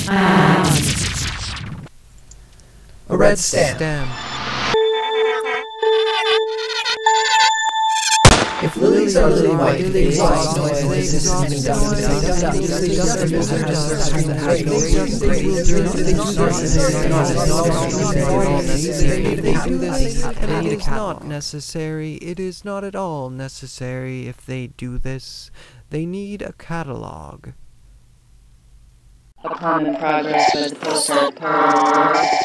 A red stem. If lilies are lily white, they exhaust no It is not necessary. It is not at all necessary if they do this. They need a catalog. A common progress with postcard